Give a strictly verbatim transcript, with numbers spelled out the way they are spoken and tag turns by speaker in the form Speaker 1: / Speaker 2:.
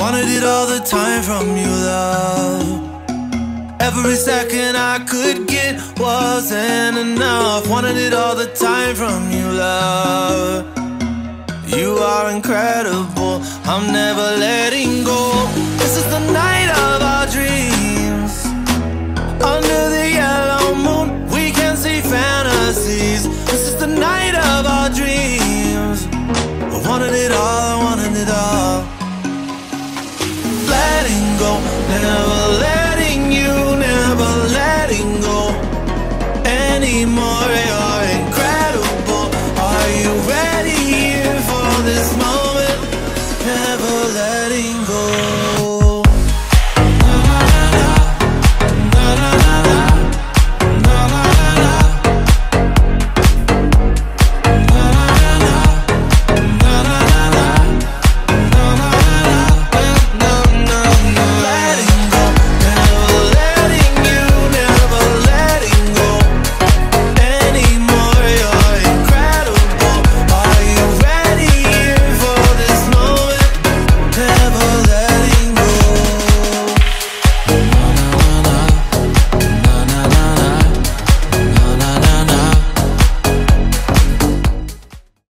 Speaker 1: Wanted it all the time from you, love. Every second I could get wasn't enough. Wanted it all the time from you, love. You are incredible, I'm never letting go. This is the night of our dreams. Under the yellow moon, we can see fantasies. This is the night of our dreams. I wanted it all, I wanted it all. Letting go, never letting you, never letting go anymore.